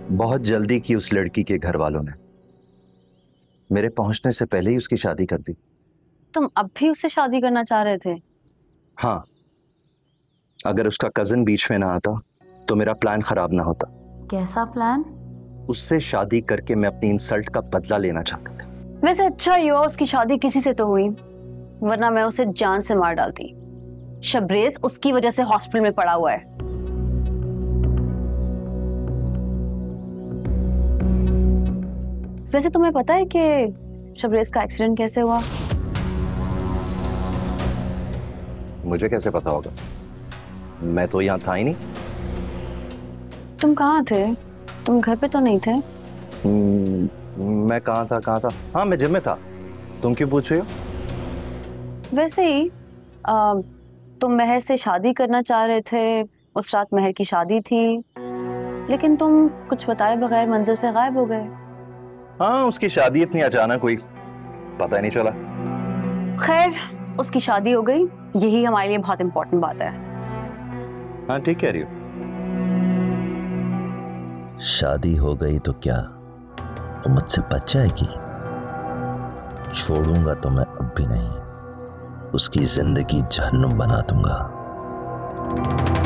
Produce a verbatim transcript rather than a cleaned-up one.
बहुत जल्दी की उस लड़की के घर वालों ने, मेरे पहुंचने से पहले ही उसकी शादी कर दी। तुम अब भी उससे शादी करना चाह रहे थे? हाँ, अगर उसका कजन बीच में ना आता तो मेरा प्लान खराब ना होता। कैसा प्लान? उससे शादी करके मैं अपनी इंसल्ट का बदला लेना चाहता था। वैसे अच्छा ही हुआ उसकी शादी किसी से तो हुई, वरना मैं उसे जान से मार डालती। शबरेज उसकी वजह से हॉस्पिटल में पड़ा हुआ है। वैसे तुम्हें पता है कि शबरेज का एक्सीडेंट कैसे हुआ? मुझे कैसे पता होगा? मैं तो यहाँ था ही नहीं। तुम कहाँ थे? तुम घर पे तो नहीं थे? मैं कहाँ था कहाँ था हाँ, मैं जिम में था। तुम क्यों पूछ रही हो? वैसे ही आ, तुम महर से शादी करना चाह रहे थे। उस रात महर की शादी थी, लेकिन तुम कुछ बताए बगैर मंदिर से गायब हो गए। हाँ, उसकी शादी इतनी अचानक हुई, पता ही नहीं चला। खैर, उसकी शादी हो गई, यही हमारे लिए बहुत इंपॉर्टेंट बात है। हाँ, ठीक कह रही हो। शादी हो गई तो क्या तो मुझसे बच जाएगी? छोड़ूंगा तो मैं अब भी नहीं, उसकी जिंदगी जहन्नुम बना दूंगा।